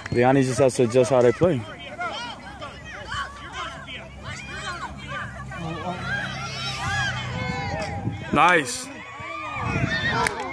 Leone just has to adjust how they play. Nice.